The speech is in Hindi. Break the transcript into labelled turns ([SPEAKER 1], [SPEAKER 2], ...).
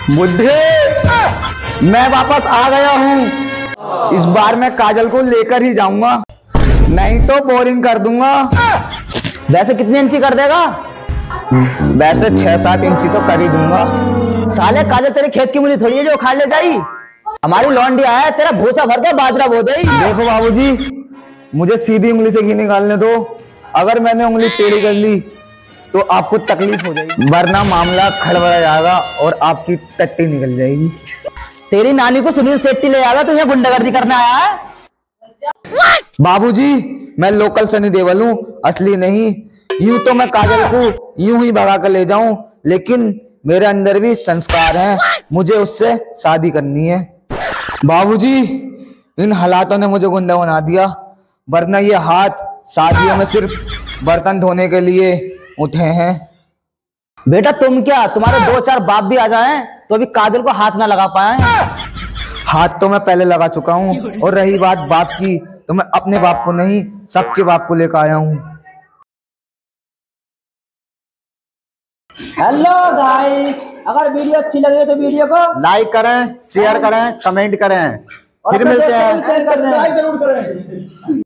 [SPEAKER 1] बुद्धे, मैं वापस आ गया हूँ। इस बार मैं काजल को लेकर ही जाऊंगा, नहीं तो बोरिंग कर दूंगा।
[SPEAKER 2] वैसे कितनी इंची कर देगा?
[SPEAKER 1] वैसे 6-7 इंची तो कर ही दूंगा।
[SPEAKER 2] साले काजल तेरे खेत की मुझे थोड़ी है जो उखाड़ ले जाई। हमारी लौंडी आया है, तेरा भूसा भर के बाजरा बो देगी।
[SPEAKER 1] देखो बाबूजी, मुझे सीधी उंगली से घी निकालने दो। अगर मैंने उंगली टेढ़ी कर ली तो आपको तकलीफ हो जाएगी, वरना मामला खड़बड़ा जाएगा और आपकी टट्टी निकल जाएगी।
[SPEAKER 2] तेरी नानी को सुनील शेट्टी ले आया तो यहाँ गुंडागर्दी करने आया है।
[SPEAKER 1] बाबूजी, मैं लोकल सनी देओल हूँ, असली नहीं। यूं तो मैं काजल को यूं ही भगा कर ले जाऊं, लेकिन मेरे अंदर भी संस्कार हैं, मुझे उससे शादी करनी है। बाबूजी, इन हालातों ने मुझे गुंडा बना दिया, वरना ये हाथ शादियों में सिर्फ बर्तन धोने के लिए उठे हैं।
[SPEAKER 2] बेटा तुम क्या, तुम्हारे 2-4 बाप भी आ जाएं तो अभी काजल को हाथ ना लगा पाए।
[SPEAKER 1] हाथ तो मैं पहले लगा चुका हूँ, और रही बात बाप की, तो मैं अपने बाप को नहीं, सबके बाप को लेकर आया हूँ।
[SPEAKER 2] हेलो गाइस, अगर वीडियो अच्छी लगे तो वीडियो को
[SPEAKER 1] लाइक करें, शेयर करें, कमेंट करें। फिर मिलते हैं।
[SPEAKER 2] सब्सक्राइब जरूर करें।